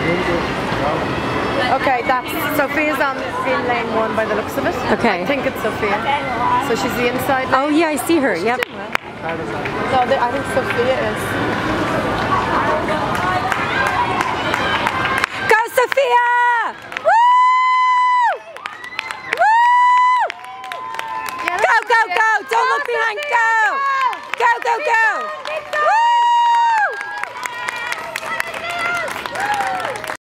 Okay, that's Sofia's in lane 1 by the looks of it. Okay. I think it's Sofia. So she's the inside lane. Oh yeah, I see her. Yep. No, I think Sofia is.